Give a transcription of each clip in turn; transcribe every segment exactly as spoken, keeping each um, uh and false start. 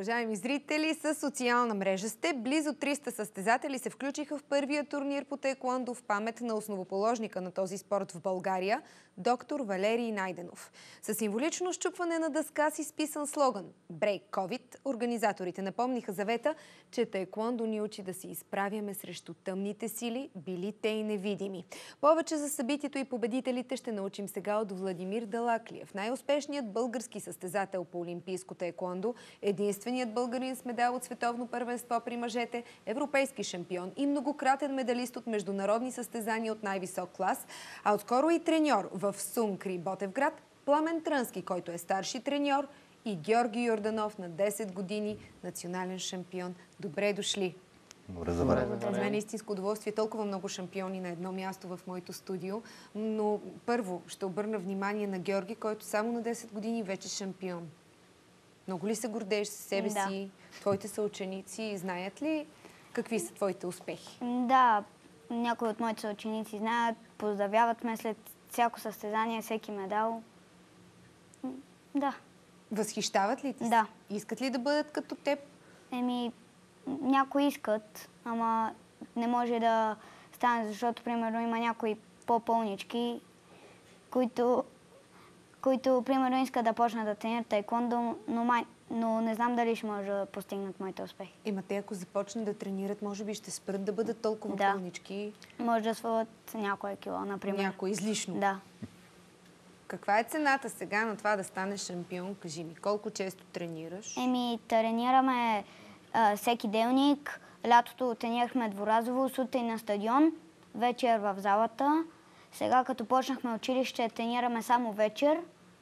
Уважаеми зрители, с социална мрежа сте. Близо триста състезатели се включиха в първия турнир по таеквондо в памет на основоположника на този спорт в България, доктор Валерий Найденов. С символично счупване на дъска с изписан слоган «Break COVID», организаторите напомниха завета, че таеквондо ни учи да се изправяме срещу тъмните сили, били те и невидими. Повече за събитието и победителите ще научим сега от Владимир Далаклиев, най-успешният български състезател по олимпийско таеквондо, единственият българин с медал от световно първенство при мъжете, европейски шампион и многократен медалист от международни състезания от най-висок клас, а отскоро и треньор в СУМ Кри Ботевград, Пламен Трънски, който е старши треньор, и Георги Йорданов на десет години, национален шампион. Добре дошли! Добре, за време. За мен е истинско удоволствие. Толкова много шампиони на едно място в моето студио. Но първо ще обърна внимание на Георги, който само на десет години вече е шампион. Много ли се гордееш със себе Да. си? Твоите съученици знаят ли какви са твоите успехи? Да, някои от моите съученици знаят, поздравяват ме след всяко състезание, всеки медал. М, Да, Възхищават ли ти се? Да. Искат ли да бъдат като теб? еми, някои искат, ама не може да стане, защото, примерно, има някои по-пълнички, които, които, примерно, искат да почнат да тренират таеквондо, но, май, но не знам дали ще може да постигнат моите успехи. Ема те, ако започнат да тренират, може би ще спрат да бъдат толкова Да. пълнички. Може да свалят някое кило, например. Някой излишно. Да. Каква е цената сега на това да станеш шампион? Кажи ми, колко често тренираш? Еми, тренираме а, всеки делник. Лятото тренирахме дворазово, сутрин на стадион, вечер в залата. Сега, като почнахме училище, тренираме само вечер.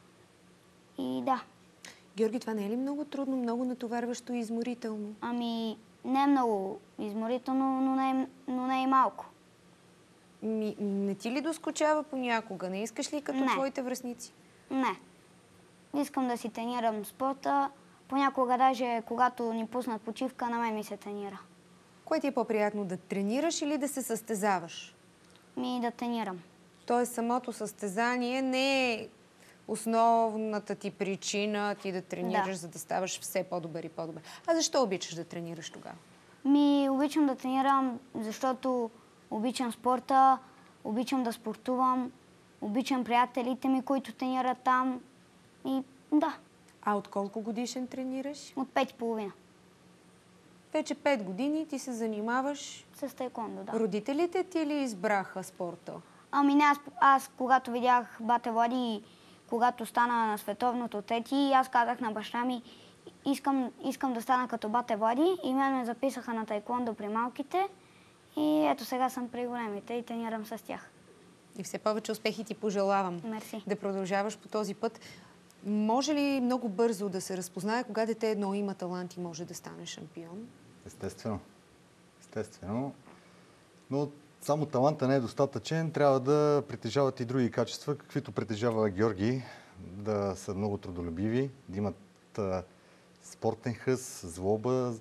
И да, Георги, това не е ли много трудно, много натоварващо и изморително? ами не е много изморително, но не е, но не е и малко. Ми, не ти ли доскучава понякога? Не искаш ли като Не. твоите връстници? Не. Искам да си тренирам спорта. Понякога даже, когато ни пуснат почивка, на мен ми се тренира. Кое ти е по-приятно, да тренираш или да се състезаваш? Ми да тренирам. Тоест самото състезание не е основната ти причина ти да тренираш, Да. за да ставаш все по-добър и по-добър. А защо обичаш да тренираш тогава? Ми, обичам да тренирам, защото обичам спорта, обичам да спортувам, обичам приятелите ми, които тренират там. И да, А от колко годишен тренираш? от пет и половина. Вече пет години ти се занимаваш. С таеквондо, да. Родителите ти ли избраха спорта? Ами не, аз, аз когато видях бате Влади и когато стана на световното трети, аз казах на баща ми, искам, искам да стана като бате Влади, и мен ме записаха на таеквондо при малките. И ето сега съм при големите и тренирам с тях. И все повече успехи ти пожелавам. Мерси. Да продължаваш по този път. Може ли много бързо да се разпознае кога дете едно има талант и може да стане шампион? Естествено. Естествено. Но само таланта не е достатъчен. Трябва да притежават и други качества, каквито притежава Георги. Да са много трудолюбиви, да имат а, спортен хъс, злоба,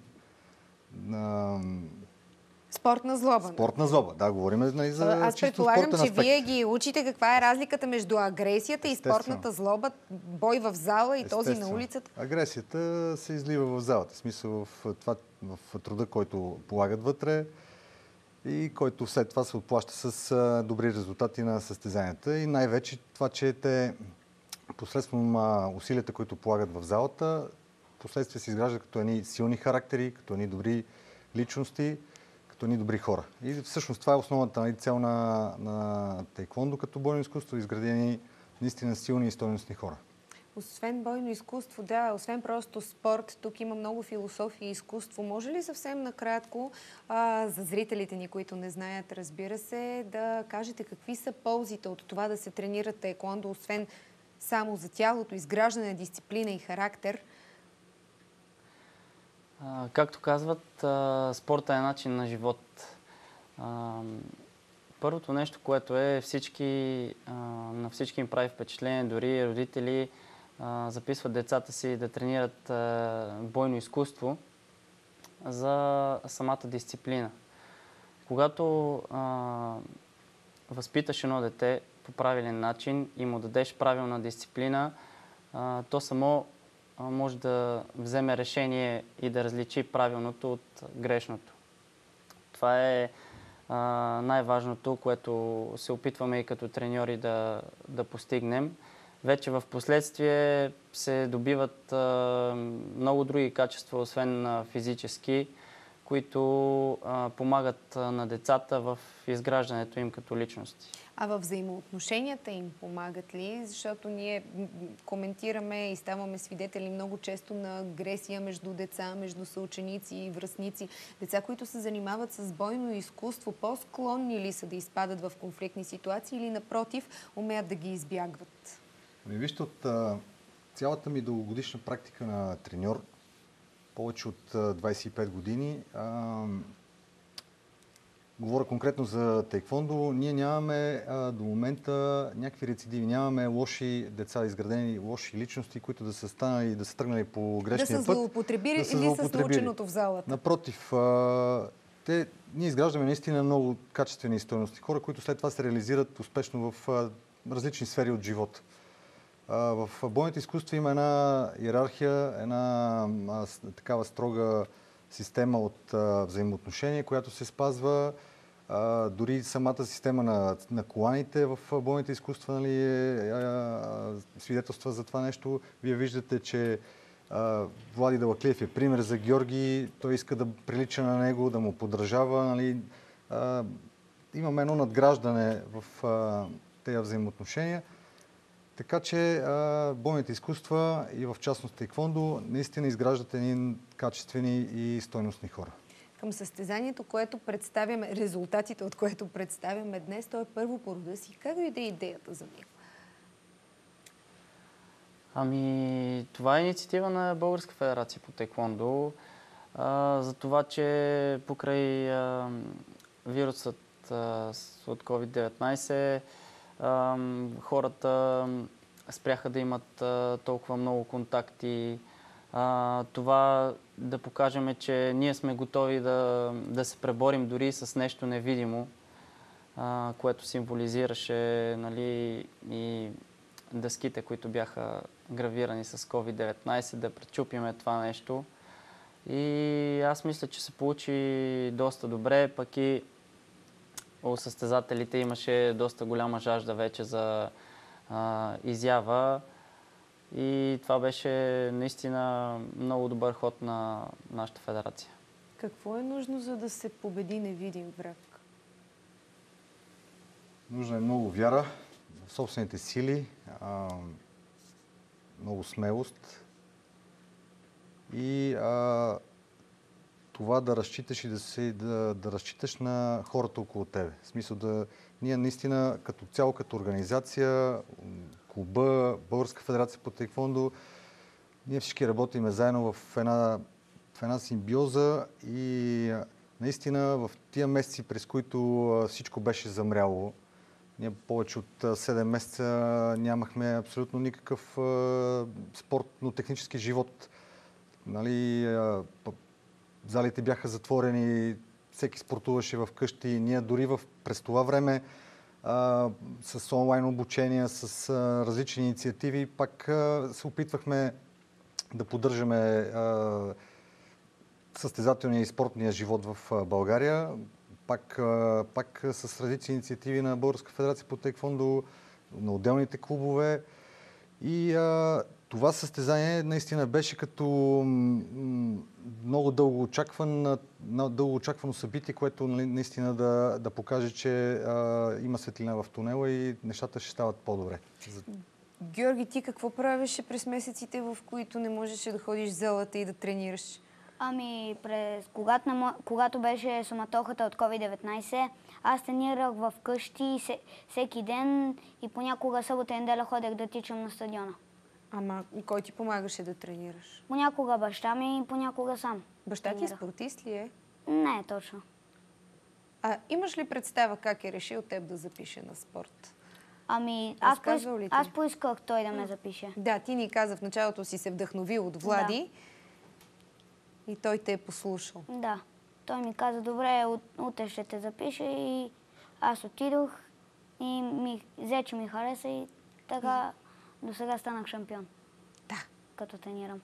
а, Спортна злоба. спортна злоба. Да, говорим нали, за Аз чисто предполагам, спортен че аспект. вие ги учите каква е разликата между агресията и Естествено. спортната злоба, бой в зала и този на Естествено. улицата. Агресията се излива в залата. В смисъл в, това, в труда, който полагат вътре и който след това се отплаща с а, добри резултати на състезанията. И най-вече това, че те посредством а, усилията, които полагат в залата, последствие се изграждат като едни силни характери, като едни добри личности, като едни добри хора. И всъщност това е основната нали, цел на, на таеквондо като бойно изкуство, изградени наистина силни и стойностни хора. Освен бойно изкуство, да, освен просто спорт, тук има много философия и изкуство. Може ли съвсем накратко, а, за зрителите ни, които не знаят, разбира се, да кажете какви са ползите от това да се тренира таеквондо, освен само за тялото, изграждане на дисциплина и характер? А, както казват, а, спорта е начин на живот. А, първото нещо, което е всички, а, на всички им прави впечатление, дори родители а, записват децата си да тренират а, бойно изкуство за самата дисциплина. Когато а, възпиташ едно дете по правилен начин и му дадеш правилна дисциплина, а, то само а, може да вземе решение и да различи правилното от грешното. Това е а, най-важното, което се опитваме и като треньори да, да постигнем. Вече в последствие се добиват а, много други качества, освен а, физически, които а, помагат а, на децата в изграждането им като личности. А във взаимоотношенията им помагат ли? Защото ние коментираме и ставаме свидетели много често на агресия между деца, между съученици и връстници. Деца, които се занимават с бойно изкуство, по-склонни ли са да изпадат в конфликтни ситуации или напротив, умеят да ги избягват? Вижте, от а, цялата ми дългогодишна практика на треньор, повече от а, двадесет и пет години, а, говоря конкретно за тейквондо, ние нямаме а, до момента някакви рецидиви, нямаме лоши деца, изградени лоши личности, които да са станали, да са тръгнали по грешния да път. са злоупотребили да или с наученото в залата? Напротив, а, те, ние изграждаме наистина много качествени и стойностни хора, които след това се реализират успешно в а, различни сфери от живота. В бойните изкуства има една иерархия, една а, такава строга система от а, взаимоотношения, която се спазва. А, дори самата система на, на коланите в бойните изкуства, нали, е, а, свидетелства за това нещо. Вие виждате, че а, Влади Далаклиев е пример за Георги. Той иска да прилича на него, да му подражава. Нали. А, имаме едно надграждане в а, тези взаимоотношения. Така че а, бойните изкуства и в частност тейквондо наистина изграждат едни качествени и стойностни хора. Към състезанието, което представяме, резултатите от което представяме днес, то е първо по рода си. Как дойде идеята за него? Ами, това е инициатива на Българска федерация по тейквондо. А, за това, че покрай а, вирусът а, от ковид деветнайсет Uh, хората спряха да имат uh, толкова много контакти. Uh, това да покажем, че ние сме готови да, да се преборим дори с нещо невидимо, uh, което символизираше, нали, и дъските, които бяха гравирани с ковид деветнайсет, да пречупиме това нещо. И аз мисля, че се получи доста добре, пък и у състезателите имаше доста голяма жажда вече за а, изява и това беше наистина много добър ход на нашата федерация. Какво е нужно, за да се победи невидим враг? Нужна е много вяра в собствените сили, а, много смелост и а, това да разчиташ и да, се, да, да разчиташ на хората около тебе. В смисъл да... Ние наистина като цяло, като организация, клуба, Българска федерация по тейквондо, ние всички работиме заедно в една, в една симбиоза и наистина в тия месеци, през които всичко беше замряло, ние повече от седем месеца нямахме абсолютно никакъв спортно-технически живот. Нали, залите бяха затворени, всеки спортуваше в къщи. Ние дори в, през това време а, с онлайн обучения, с а, различни инициативи, пак а, се опитвахме да поддържаме а, състезателния и спортния живот в а, България. Пак, а, пак с различни инициативи на Българска федерация по тейквондо, на отделните клубове. И а, това състезание наистина беше като м- много дълго очакван, дълго очаквано събитие, което наистина да, да покаже, че а, има светлина в тунела и нещата ще стават по-добре. Георги, ти какво правеше през месеците, в които не можеше да ходиш в залата и да тренираш? Ами, през, когато, на, когато беше суматохата от ковид деветнайсет, аз тренирах в къщи всеки ден и понякога събота и неделя ходех да тичам на стадиона. Ама кой ти помагаше да тренираш? Понякога баща ми и понякога сам. Баща ти спортист ли е? Не, точно. А имаш ли представа как е решил теб да запише на спорт? Ами, аз, поис... аз поисках той да ме запише. Да, ти ни каза в началото си се вдъхновил от Влади да. И той те е послушал. Да. Той ми каза, добре, утре ще те запиша и аз отидох и ми взе, че ми хареса и така до сега станах шампион. Да. Като тренирам.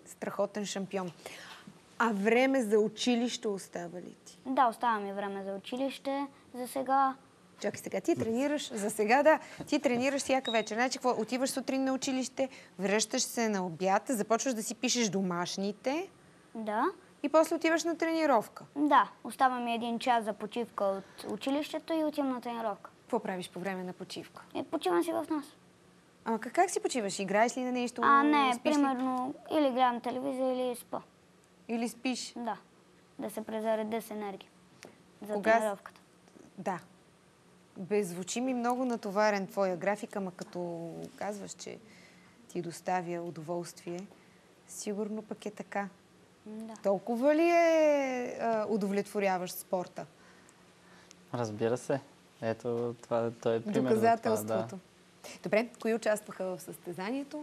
страхотен шампион. А време за училище остава ли ти? Да, остава ми време за училище. За сега... Чакай сега, ти тренираш, за сега да, ти тренираш всяка вечер. Значи, какво? Отиваш сутрин на училище, връщаш се на обяд, започваш да си пишеш домашните Да. и после отиваш на тренировка. Да, остава ми един час за почивка от училището и отивам на тренировка. Какво правиш по време на почивка? И почивам си в нас. А как, как си почиваш? Играеш ли на нещо? А, не, Спиш ли? примерно, или гледам телевизия, или спа. Или спиш? Да. Да се презаредя с енергия. За Кога с- тренировката. Да. Бе, звучи ми много натоварен твоя график, ама като казваш, че ти доставя удоволствие, сигурно пък е така. Да. Толкова ли е а, удовлетворяващ спорта? Разбира се. Ето, това, той е пример за това. Доказателството. Да. Добре, кои участваха в състезанието?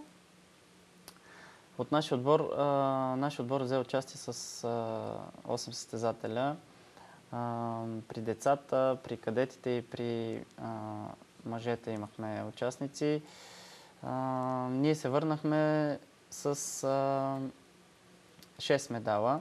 От нашия отбор, а, нашия отбор взе участие с а, осем състезателя. А, при децата, при кадетите и при а, мъжете имахме участници. А, ние се върнахме с а, шест медала.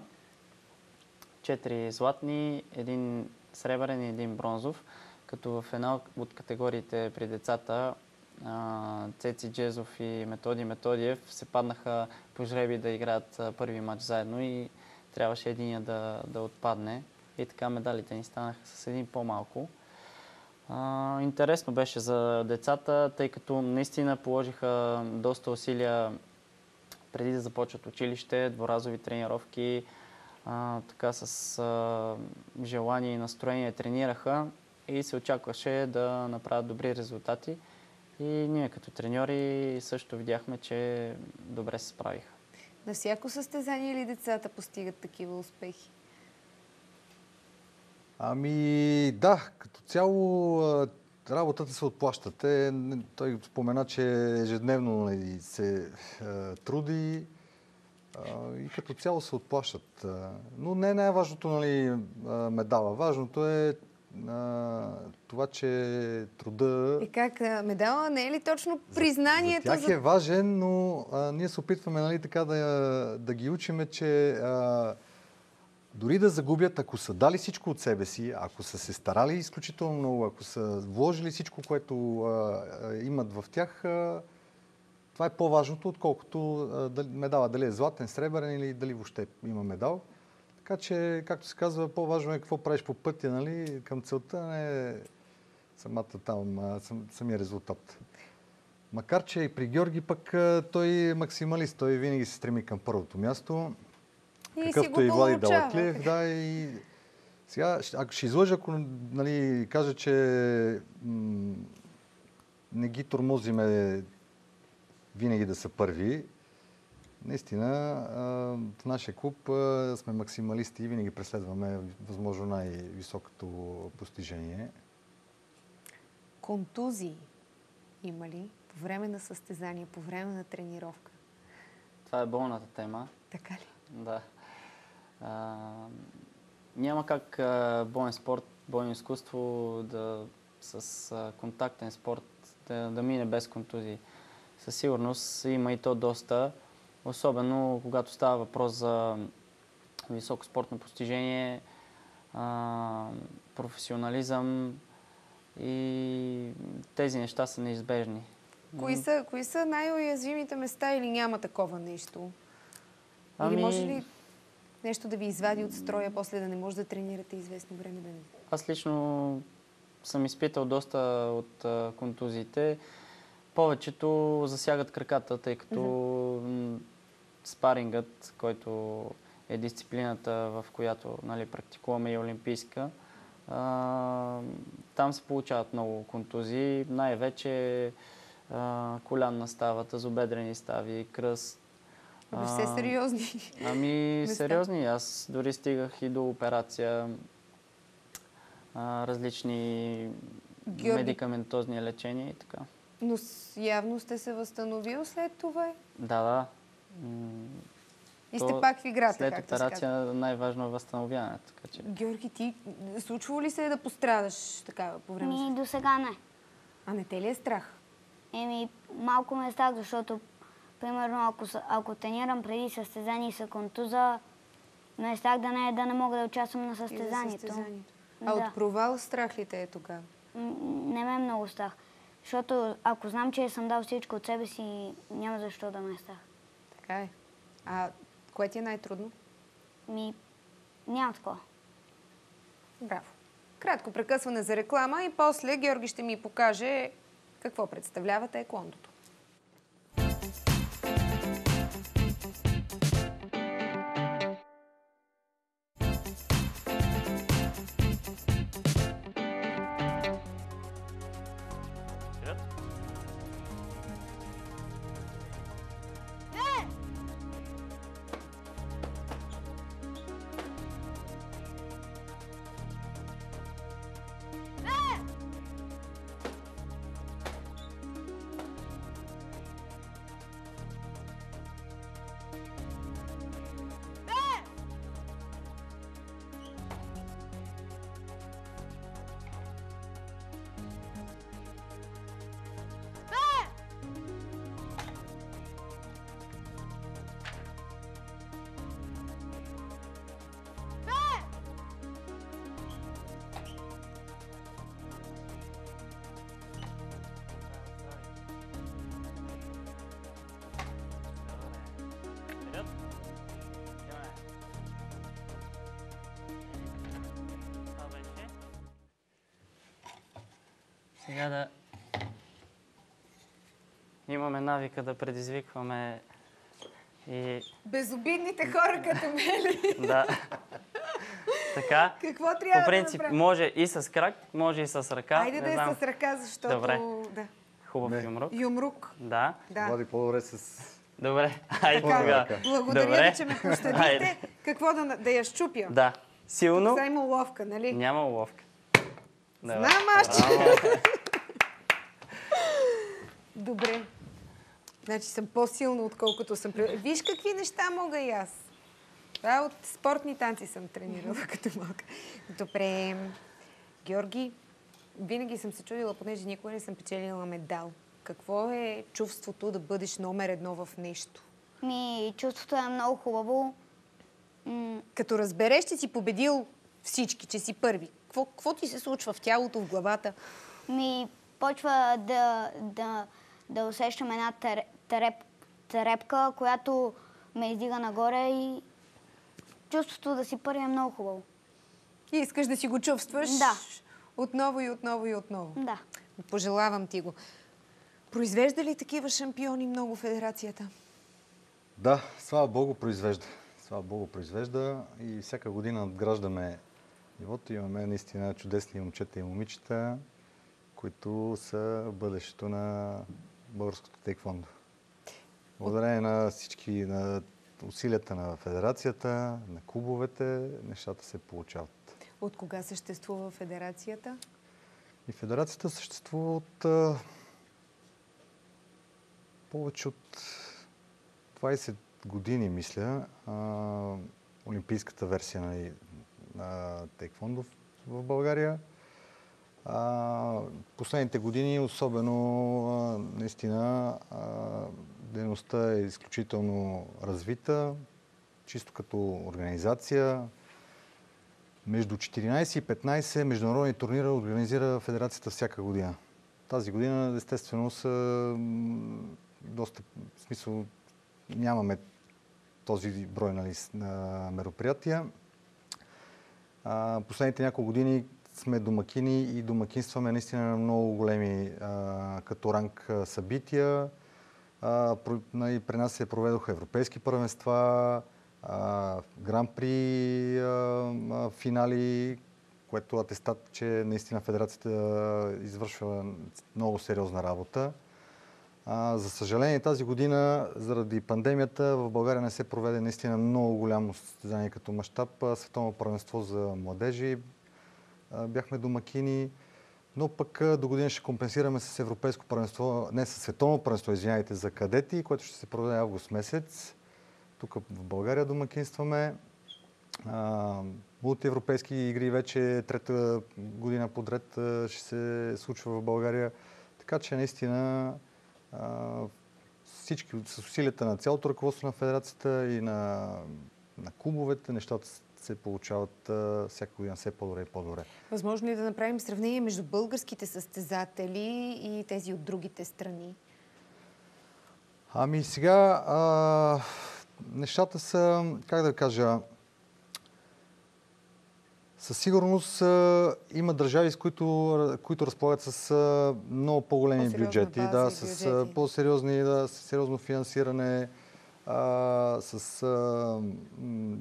четири златни, един сребърен и един бронзов. Като в една от категориите при децата а, Цеци Джезов и Методи Методиев се паднаха по жреби да играят а, първи матч заедно и трябваше единия да, да отпадне. И така медалите ни станаха с един по-малко. А, интересно беше за децата, тъй като наистина положиха доста усилия преди да започват училище, дворазови тренировки, а, така с а, желание и настроение тренираха и се очакваше да направят добри резултати. И ние като треньори също видяхме, че добре се справиха. На всяко състезание ли децата постигат такива успехи? Ами да, като цяло а, работата се отплаща. Те, не- той спомена, че ежедневно нали, се а, труди а, и като цяло се отплащат. А, но не е най-важното нали, а, медала. Важното е а, това, че труда... И как а, медала не е ли точно признанието За тях е важен, но а, ние се опитваме нали, така да, да ги учиме, че а, дори да загубят, ако са дали всичко от себе си, ако са се старали изключително много, ако са вложили всичко, което а, а, имат в тях, а, това е по-важното, отколкото а, дали, медала, дали е златен, сребърен или дали въобще има медал. Така че, както се казва, по-важно е какво правиш по пътя нали, към целта, не е самата там, а, сам, самия резултат. Макар, че и при Георги пък а, той е максималист, той винаги се стреми към първото място. и си Какъвто го и Влади получава. Далаклиев, да, и сега, ще- ако ще излъжа, ако нали, кажа, че м- не ги тормозиме винаги да са първи, наистина а, в нашия клуб а, сме максималисти и винаги преследваме възможно най-високото постижение. Контузии има ли по време на състезание, по време на тренировка? Това е болната тема. Така ли? Да. А, няма как а, боен спорт, бойно изкуство да с а, контактен спорт да, да мине без контузии. Със сигурност има и то доста, особено когато става въпрос за високо спортно постижение, а, професионализъм и тези неща са неизбежни. Кои са, кои са най-уязвимите места или няма такова нещо? Ами- Или може ли нещо да ви извади от строя, после да не може да тренирате известно време? Да не... Аз лично съм изпитал доста от а, контузиите. Повечето засягат краката, тъй като м, спарингът, който е дисциплината, в която нали, практикуваме и олимпийска, а, там се получават много контузии. Най-вече а, колянна става, тазобедрени стави, кръст. Абе, все А, сериозни. Ами, места. сериозни. Аз дори стигах и до операция, а, различни Георги- медикаментозни лечения и така. Но с- явно сте се възстановил след това Да, да. М, и То сте пак в играта, След както се казва. операция най-важно е възстановяването. Така че... Георги, ти случвало ли се е да пострадаш така по време? Ми до сега не. А не те ли е страх? Еми, малко ме е страх, защото примерно, ако, ако тренирам преди състезание и се контуза, не стак да не, да не мога да участвам на състезанието. състезанието. А Да. от провал страх ли те е тогава? М, Не ме е много страх. Защото ако знам, че съм дал всичко от себе си, няма защо да ме е страх. Така е. А кое ти е най-трудно? Ми, няма такова. Браво. Кратко прекъсване за реклама и после Георги ще ми покаже какво представлява таеквондото. Сега да имаме навика да предизвикваме и... Безобидните хора като мели. Да. Така. Какво трябва По принцип, да направим? може и с крак, може и с ръка. Айде да Не е знам. с ръка, защото... Добре. Да. Хубав Не. юмрук. Юмрук. Да. Да. Влади по-добре с... Добре. Айде Така, тогава. благодаря Добре. ви, че ме пощадихте. Айде. Какво да, да я щупя? Да. Силно. Сега има уловка, нали? Няма уловка. Добре. Знам аз, че... Браво. Добре. Значи съм по-силна, отколкото съм... при- Виж какви неща мога и аз. Това от спортни танци съм тренирала като малка. Добре. Георги, винаги съм се чудила, понеже никога не съм печелила медал. Какво е чувството да бъдеш номер едно в нещо? Ми, чувството е много хубаво. М, Като разбереш, че си победил всички, че си първи, какво, какво ти се случва в тялото, в главата? Ми, почва да, да, да усещам една тер, тереп, терепка, която ме издига нагоре и чувството да си първи е много хубаво. И искаш да си го чувстваш Да. отново и отново и отново. Да. Пожелавам ти го. Произвежда ли такива шампиони много федерацията? Да, слава Богу, произвежда. Слава Богу, произвежда и всяка година надграждаме нивото. Имаме наистина чудесни момчета и момичета, които са бъдещето на българското тейквондо. Благодарение на всички, на усилията на федерацията, на клубовете, нещата се получават. От кога съществува федерацията? И федерацията съществува от а, повече от двайсет години, мисля. А, олимпийската версия на, на тейквондо в България. А, последните години, особено а, наистина, а, дейността е изключително развита, чисто като организация. Между четиринайсет и петнайсет международни турнира организира федерацията всяка година. Тази година, естествено, са м, доста, в смисъл, нямаме този брой, нали, на мероприятия. А, последните няколко години сме домакини и домакинстваме наистина на много големи а, като ранг а, събития. А, про, нали, при нас се проведоха европейски първенства, гран-при финали, което атестат, че наистина федерацията извършва много сериозна работа. А, за съжаление, тази година, заради пандемията, в България не се проведе наистина много голямо състезание като мащаб. Световно първенство за младежи. А, бяхме домакини, но пък до година ще компенсираме с европейско първенство, не с световно първенство, извинявайте, за кадети, което ще се проведе август месец. Тук в България домакинстваме. А, мултиевропейски игри вече трета година подред ще се случва в България. Така че наистина а, всички, с усилията на цялото ръководство на федерацията и на, на клубовете, нещата се получават а, всяка година все по-добре и по-добре. Възможно ли да направим сравнение между българските състезатели и тези от другите страни? Ами сега а, нещата са, как да кажа, със сигурност а, има държави, с които, които разполагат с а, много по-големи бюджети, да, с а, по-сериозни, да, с сериозно финансиране, а, с а, м,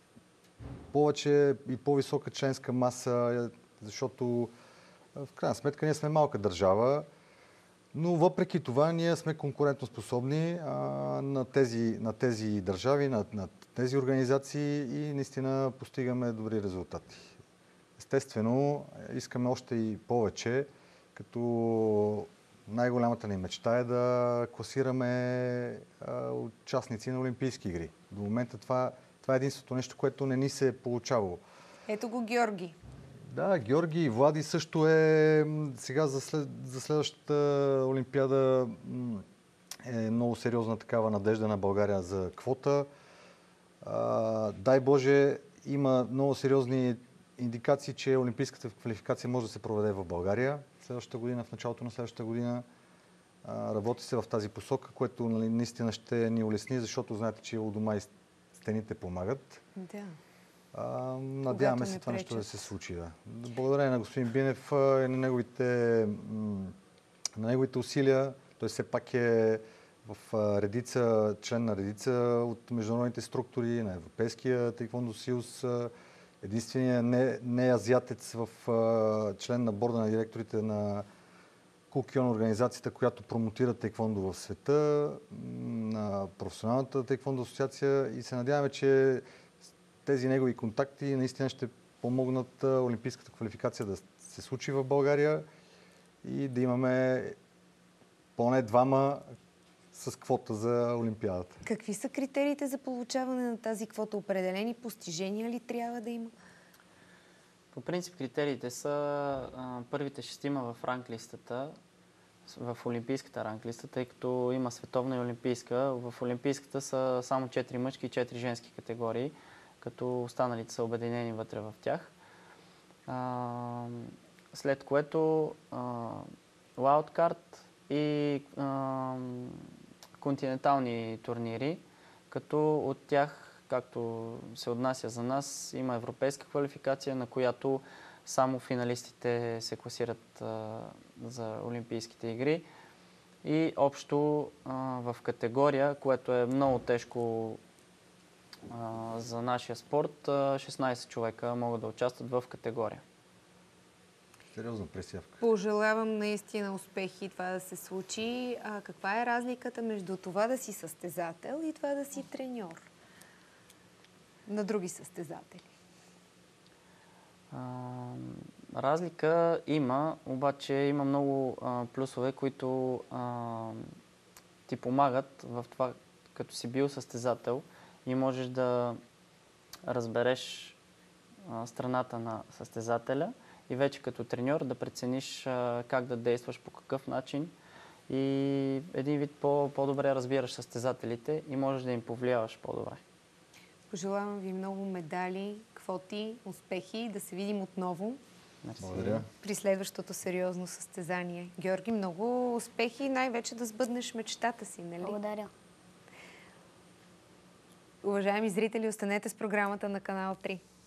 повече и по-висока членска маса, защото в крайна сметка ние сме малка държава, но въпреки това ние сме конкурентоспособни а, на, тези, на тези държави, на, на тези организации и наистина постигаме добри резултати. Естествено, искаме още и повече, като най-голямата ни мечта е да класираме а, участници на Олимпийски игри. До момента това, това е единственото нещо, което не ни се е получавало. Ето го Георги. Да, Георги и Влади също е сега за, след, за следващата Олимпиада е много сериозна такава надежда на България за квота. А, дай Боже, има много сериозни индикации, че олимпийската квалификация може да се проведе в България следващата година, в началото на следващата година. А, работи се в тази посока, което нали, наистина ще ни улесни, защото знаете, че у дома и стените помагат. Да. А, надяваме се това нещо да се случи. Да. Благодарение на господин Бинев и на неговите, на неговите усилия, той все пак е в редица, член на редица от международните структури на Европейския таеквондо съюз, единственият не, не азиатец в член на борда на директорите на Кукион, организацията, която промотира таеквондо в света, на професионалната таеквондо асоциация и се надяваме, че тези негови контакти наистина ще помогнат олимпийската квалификация да се случи в България и да имаме поне двама с квота за Олимпиадата. Какви са критериите за получаване на тази квота? Определени постижения ли трябва да има? По принцип критериите са а, първите шестима в ранглистата, в олимпийската ранглиста, тъй като има световна и олимпийска. В олимпийската са само четири мъжки и четири женски категории, като останалите са обединени вътре в тях. А, след което уайлдкарт и а, континентални турнири, като от тях, както се отнася за нас, има европейска квалификация, на която само финалистите се класират а, за Олимпийските игри. И общо а, в категория, което е много тежко а, за нашия спорт, а, шестнайсет човека могат да участват в категория. Сериозна пресявка. Пожелавам наистина успехи това да се случи. А каква е разликата между това да си състезател и това да си треньор на други състезатели? А, разлика има, обаче има много а, плюсове, които а, ти помагат в това, като си бил състезател и можеш да разбереш а, страната на състезателя и вече като треньор да прецениш а, как да действаш, по какъв начин и един вид по- по-добре разбираш състезателите и можеш да им повлияваш по-добре. Пожелавам ви много медали, квоти, успехи, да се видим отново. Мерси. Благодаря. При следващото сериозно състезание. Георги, много успехи и най-вече да сбъднеш мечтата си, нали? Благодаря. Уважаеми зрители, останете с програмата на Канал три.